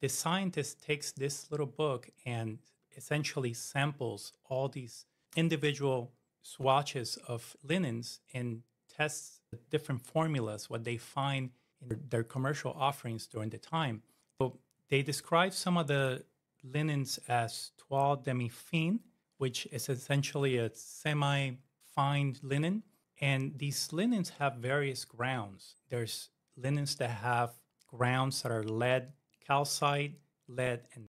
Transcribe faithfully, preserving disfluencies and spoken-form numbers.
the scientist takes this little book and essentially samples all these individual swatches of linens and tests the different formulas, what they find in their commercial offerings during the time. So they describe some of the linens as toile demi-fine, which is essentially a semi-fine linen. And these linens have various grounds. There's linens that have grounds that are lead, calcite, lead, and